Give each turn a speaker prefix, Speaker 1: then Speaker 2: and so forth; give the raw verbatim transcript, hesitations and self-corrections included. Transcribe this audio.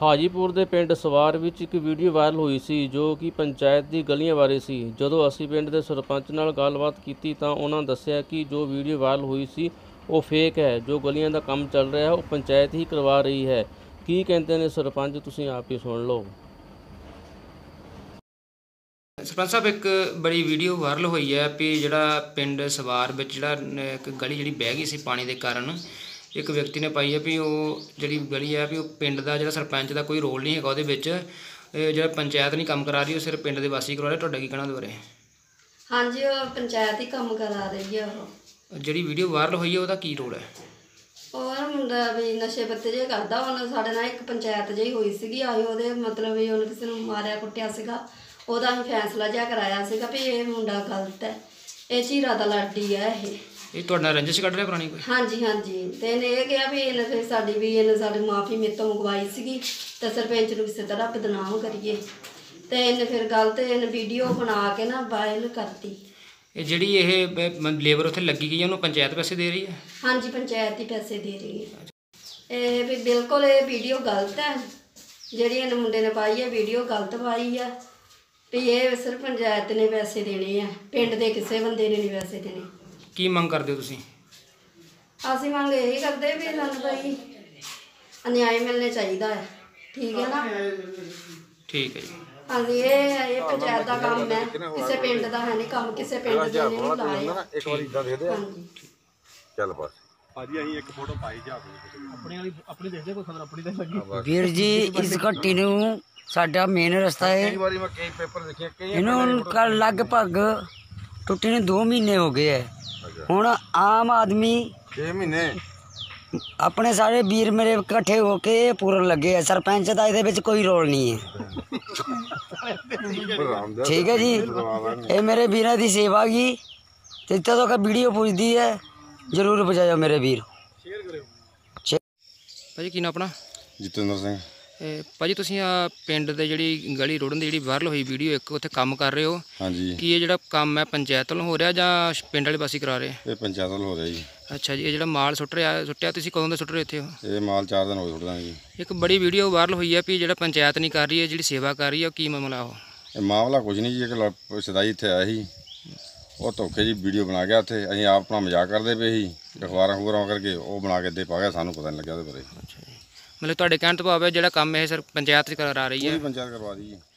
Speaker 1: ਹਾਜੀਪੁਰ ਦੇ ਪਿੰਡ ਸਵਾਰ ਵਿੱਚ ਇੱਕ ਵੀਡੀਓ ਵਾਇਰਲ ਹੋਈ ਸੀ ਜੋ ਕਿ ਪੰਚਾਇਤ ਦੀ ਗਲੀਆਂ ਬਾਰੇ ਸੀ। ਜਦੋਂ ਅਸੀਂ ਪਿੰਡ ਦੇ ਸਰਪੰਚ ਨਾਲ ਗੱਲਬਾਤ ਕੀਤੀ ਤਾਂ ਉਹਨਾਂ ਦੱਸਿਆ ਕਿ ਜੋ ਵੀਡੀਓ ਵਾਇਰਲ ਹੋਈ ਸੀ ਉਹ ਫੇਕ ਹੈ। ਜੋ ਗਲੀਆਂ ਦਾ ਕੰਮ ਚੱਲ ਰਿਹਾ ਹੈ ਉਹ ਪੰਚਾਇਤ ਹੀ ਕਰਵਾ ਰਹੀ ਹੈ। ਕੀ ਕਹਿੰਦੇ ਨੇ ਸਰਪੰਚ, ਤੁਸੀਂ ਆਪ ਹੀ ਸੁਣ ਲਓ।
Speaker 2: सरपंच साहब, एक बड़ी वीडियो वायरल हुई है भी जोड़ा पिंड सवार में जोड़ा एक गली जी बह गई सी पानी के कारण, एक व्यक्ति ने पाई है भी वो जी गली है भी पिंड का जो सरपंच का कोई रोल नहीं है वो जो पंचायत नहीं काम करा रही, सिर्फ पिंड के वासी करवा रहे। तुहाडा की कहना बारे?
Speaker 3: हाँ जी, वो पंचायत ही काम करा रही है। वो
Speaker 2: जी वीडियो वायरल हुई है उसका की रोल है?
Speaker 3: और मुंडा भी नशे पत्ते जे करदा, उन्हें साडे नाल एक पंचायत जी हुई सी, असीं ओहदे मतलब भी उन्हें किसी ने मारिया कुटिया सीगा, ਉਹਦਾ ਅਸੀਂ ਫੈਸਲਾ ਜਿਹਾ ਕਰਾਇਆ ਸੀਗਾ ਵੀ ਇਹ ਮੁੰਡਾ ਗਲਤ ਹੈ, ਇਹ ਝੀਰਾ ਦਾ ਲਾਡੀ ਹੈ। ਇਹ
Speaker 2: ਇਹ ਤੁਹਾਡਾ ਰੰਜਿਸ਼ ਕੱਢ ਰਿਹਾ ਪੁਰਾਣੀ ਕੋਈ?
Speaker 3: ਹਾਂਜੀ ਹਾਂਜੀ, ਤੇ ਇਹਨੇ ਇਹ ਕਿਹਾ ਵੀ ਇਹਨੇ ਫਿਰ ਸਾਡੀ ਵੀ ਇਹਨੇ ਸਾਡੀ ਮਾਫੀ ਮੇਰੇ ਤੋਂ ਮੰਗਵਾਈ ਸੀਗੀ ਤੇ ਸਰਪੰਚ ਨੂੰ ਕਿਸੇ ਤਰ੍ਹਾਂ ਬਦਨਾਮ ਕਰੀਏ, ਤੇ ਇਹਨੇ ਫਿਰ ਗਲਤ ਇਹਨੇ ਵੀਡੀਓ ਬਣਾ ਕੇ ਨਾ ਵਾਇਰਲ ਕਰਤੀ।
Speaker 2: ਇਹ ਜਿਹੜੀ ਇਹ ਲੇਬਰ ਉੱਥੇ ਲੱਗੀ ਗਈ ਉਹਨੂੰ ਪੰਚਾਇਤ ਪੈਸੇ ਦੇ ਰਹੀ ਹੈ?
Speaker 3: ਹਾਂਜੀ, ਪੰਚਾਇਤ ਹੀ ਪੈਸੇ ਦੇ ਰਹੀ ਹੈ। ਇਹ ਵੀ ਬਿਲਕੁਲ ਇਹ ਵੀਡੀਓ ਗਲਤ ਹੈ, ਜਿਹੜੀ ਇਹਨੇ ਮੁੰਡੇ ਨੇ ਪਾਈ ਹੈ ਵੀਡੀਓ ਗਲਤ ਪਾਈ ਹੈ ਵੀ ਇਹ ਸਿਰਫ ਪੰਚਾਇਤ ਨੇ ਪੈਸੇ ਦੇਣੇ ਆ, ਪਿੰਡ ਦੇ ਕਿਸੇ ਬੰਦੇ ਨੇ ਨਹੀਂ ਪੈਸੇ ਦੇਣੇ।
Speaker 2: ਕੀ ਮੰਗ ਕਰਦੇ ਹੋ ਤੁਸੀਂ?
Speaker 3: ਅਸੀਂ ਮੰਗ ਇਹੀ ਕਰਦੇ ਵੀ ਸਾਨੂੰ ਭਾਈ ਅਨਿਆਏ ਮਿਲਣੇ ਚਾਹੀਦਾ ਹੈ, ਠੀਕ ਹੈ ਨਾ?
Speaker 2: ਠੀਕ ਹੈ ਜੀ।
Speaker 3: ਹਾਂਜੀ, ਇਹ ਇਹ ਪੰਚਾਇਤ ਦਾ ਕੰਮ ਹੈ, ਕਿਸੇ ਪਿੰਡ ਦਾ ਹੈ ਨਹੀਂ ਕੰਮ, ਕਿਸੇ ਪਿੰਡ ਦੇ ਨੇ ਨਹੀਂ ਲਾਏ।
Speaker 4: ਇੱਕ ਵਾਰੀ ਇਦਾਂ ਦੇ ਦੇ।
Speaker 3: ਹਾਂਜੀ
Speaker 4: ਚੱਲ ਬਸ
Speaker 5: ਭਾਜੀ ਅਸੀਂ ਇੱਕ ਫੋਟੋ ਪਾਈ ਜਾ ਆਪਣੀ ਵਾਲੀ ਆਪਣੀ ਦੇਖਦੇ ਕੋਈ ਖਬਰ ਆਪਣੀ ਤੇ ਲੱਗੀ।
Speaker 6: ਵੀਰ ਜੀ, ਇਸ ਘੱਟੀ ਨੂੰ ਸਾਡਾ ਮੇਨ ਰਸਤਾ ਹੈ,
Speaker 4: ਕਈ ਵਾਰੀ ਮੈਂ ਕਈ ਪੇਪਰ ਦੇਖੇ ਕਈ
Speaker 6: ਇਹਨੂੰ ਕੱਲ ਲਗਭਗ ਟੁੱਟੀ ਨੂੰ ਦੋ ਮਹੀਨੇ ਹੋ ਗਏ ਹੈ। ਹੁਣ ਆਮ ਆਦਮੀ
Speaker 4: ਛੇ ਮਹੀਨੇ
Speaker 6: ਆਪਣੇ ਸਾਰੇ ਵੀਰ ਮੇਰੇ ਇਕੱਠੇ ਹੋ ਕੇ ਪੂਰਨ ਲੱਗੇ ਹੈ। ਸਰਪੰਚ ਦਾ ਇਹਦੇ ਵਿੱਚ ਕੋਈ ਰੋਲ ਨਹੀਂ ਹੈ, ਠੀਕ ਹੈ ਜੀ। ਇਹ ਮੇਰੇ ਵੀਰਾਂ ਦੀ ਸੇਵਾ ਗੀ, ਤੇ ਜਦੋਂ ਕਿ ਵੀਡੀਓ ਪੁੱਜਦੀ ਹੈ ਜ਼ਰੂਰ ਪਹੁੰਚਾਇਓ ਮੇਰੇ ਵੀਰ।
Speaker 2: ਭਾਜੀ ਕੀ ਨਾਮ ਆਪਣਾ?
Speaker 4: ਜਤਿੰਦਰ ਸਿੰਘ।
Speaker 2: ਭਾਜੀ ਤੁਸੀਂ ਆ ਪਿੰਡ ਦੇ ਜਿਹੜੀ ਗਲੀ ਰੋੜਨ ਦੀ ਜਿਹੜੀ ਵਾਇਰਲ ਹੋਈ ਵੀਡੀਓ ਇੱਕ ਉੱਥੇ ਕੰਮ ਕਰ ਰਹੇ ਹੋ,
Speaker 4: ਹਾਂਜੀ,
Speaker 2: ਕੀ ਇਹ ਜਿਹੜਾ ਕੰਮ ਹੈ ਪੰਚਾਇਤ ਵੱਲੋਂ ਹੋ ਰਿਹਾ ਜਾਂ ਪਿੰਡ ਵਾਲੇ ਪਾਸੇ ਕਰਾ ਰਹੇ?
Speaker 4: ਇਹ ਪੰਚਾਇਤ ਵੱਲੋਂ ਹੋ ਰਿਹਾ ਜੀ।
Speaker 2: ਅੱਛਾ ਜੀ। ਇਹ ਜਿਹੜਾ ਮਾਲ ਸੁੱਟ ਰਿਹਾ ਸੁੱਟਿਆ ਤੁਸੀਂ ਕਦੋਂ ਦਾ ਸੁੱਟ ਰਹੇ ਇੱਥੇ ਹੋ?
Speaker 4: ਇਹ ਮਾਲ ਚਾਰ ਦਿਨ ਹੋ ਗਏ ਸੁੱਟਦਾ ਜੀ।
Speaker 2: ਇੱਕ ਬੜੀ ਵੀਡੀਓ ਵਾਇਰਲ ਹੋਈ ਹੈ ਵੀ ਜਿਹੜਾ ਪੰਚਾਇਤ ਨਹੀਂ ਕਰ ਰਹੀ ਹੈ, ਜਿਹੜੀ ਸੇਵਾ ਕਰ ਰਹੀ ਹੈ, ਉਹ ਕੀ ਮਾਮਲਾ? ਉਹ
Speaker 4: ਇਹ ਮਾਮਲਾ ਕੁਝ ਨਹੀਂ ਜੀ, ਇੱਕ ਸਦਾਈ ਇੱਥੇ ਆਇਆ ਸੀ, ਉਹ ਧੋਖੇ ਜੀ ਵੀਡੀਓ ਬਣਾ ਗਿਆ ਉੱਥੇ। ਅਸੀਂ ਆਪ ਆਪਣਾ ਮਜ਼ਾਕ ਕਰਦੇ ਪਏ ਸੀ, ਅਖਬਾਰਾਂ ਖਬਰਾਂ ਕਰਕੇ ਉਹ ਬਣਾ ਕੇ ਅੱਧੇ ਪਾ ਗਿਆ, ਸਾਨੂੰ ਪਤਾ ਨਹੀਂ ਲੱਗਿਆ ਉਹਦੇ ਬਾਰੇ।
Speaker 2: ਅੱਛਾ ਜੀ। ਮਤਲਬ ਤੁਹਾਡੇ ਕਹਿਣ ਤੋਂ ਭਾਵ ਹੈ ਜਿਹੜਾ ਕੰਮ ਇਹ ਸਰ ਪੰਚਾਇਤ ਕਰਾ ਰਹੀ ਹੈ?
Speaker 4: ਪੰਚਾਇਤ ਕਰਵਾ ਦੀ ਜੀ।